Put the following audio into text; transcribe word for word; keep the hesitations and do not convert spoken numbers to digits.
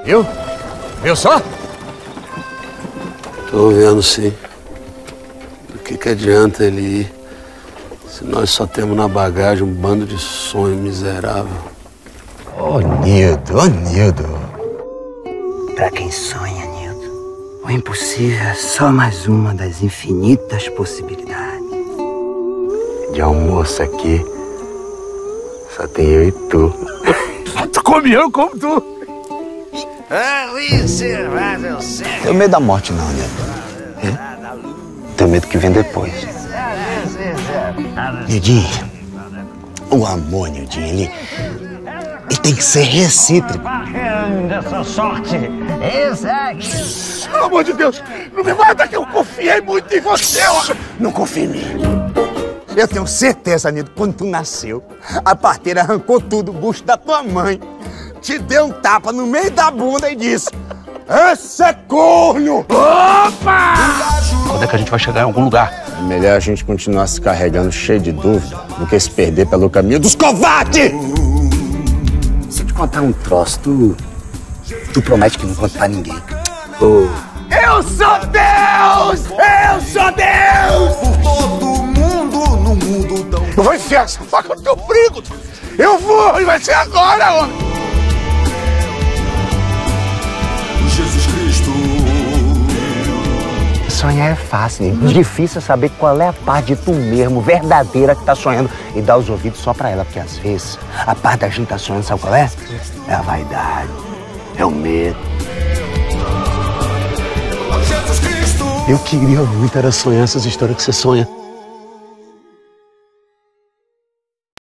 Viu? Viu só? Tô vendo, sim. Do que que adianta ele ir se nós só temos na bagagem um bando de sonho miserável? Ô, Nildo, ô, Nildo. Pra quem sonha, Nildo, o impossível é só mais uma das infinitas possibilidades. De almoço aqui, só tem eu e tu. Tu come eu, como tu. Tenho medo da morte não, Nildo. Tenho medo que vem depois. Nildinho, o amor, Nildinho, ele, ele tem que ser recíproco. Essa sorte, Pelo amor de Deus, não me mata que eu confiei muito em você. Ó. Não confia em mim. Eu tenho certeza, Nildo, quando tu nasceu, a parteira arrancou tudo do bucho da tua mãe, te deu um tapa no meio da bunda e disse: esse é corno! Opa! Quando é que a gente vai chegar em algum lugar? É melhor a gente continuar se carregando cheio de dúvida do que se perder pelo caminho dos covardes! Se eu te contar um troço, tu, tu promete que não conta pra ninguém. Oh. Eu sou Deus! Eu sou Deus! Por todo mundo, no mundo tão... Eu vou enfiar essa faca no teu brigo! Eu vou! E vai ser agora, homem! Jesus Cristo. Sonhar é fácil, né? Difícil é saber qual é a parte de tu mesmo, verdadeira, que tá sonhando e dar os ouvidos só pra ela, porque às vezes a parte da gente tá sonhando, sabe qual é? É a vaidade, é o medo. Jesus Cristo. Eu queria muito era sonhar essas histórias que você sonha.